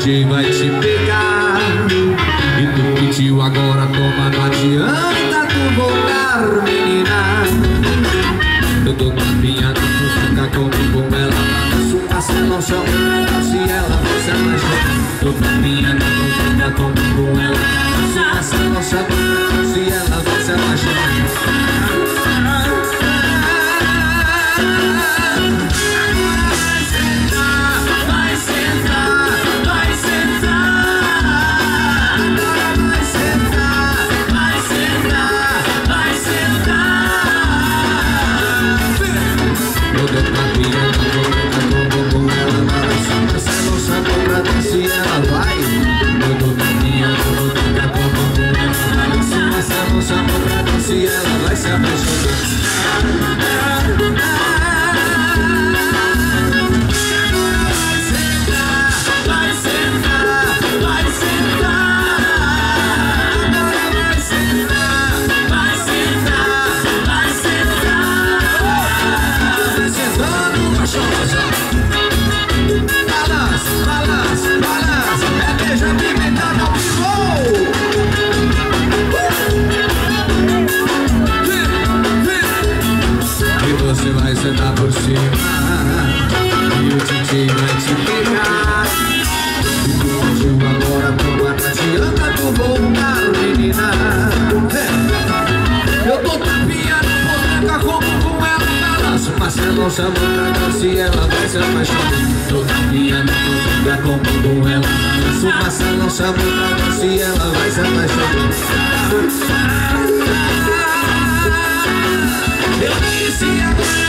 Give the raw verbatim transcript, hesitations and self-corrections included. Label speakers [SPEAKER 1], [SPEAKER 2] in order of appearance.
[SPEAKER 1] D J vai te pegar. E tu pediu, agora toma, não adianta tu voltar, menina. Eu tô tapinha, tu fica comigo com ela. Açúcar, cê não chama, se ela fosse a mais jovem. Tô tapinha, tu fica comigo com ela. Açúcar, cê não chama, se ela fosse a mais jovem. Se ela vai se apaixonar, vai sentar, vai sentar, vai sentar, vai sentar, vai sentar, vai sentando gostosa. Balança, balança, balança, é beijo pimentão ao vivo. Você vai sentar por cima e o D J vai te pegar. E tu pediu, agora toma, não adianta tu voltar, menina. Eu tô tapinha, não vou ficar como com ela. Balanço, mas você não chama pra cá, se ela vai se apaixonar. Tô tapinha, não vou ficar como com ela. Balanço, mas você não chama pra cá, se ela vai se apaixonar. Eu disse agora.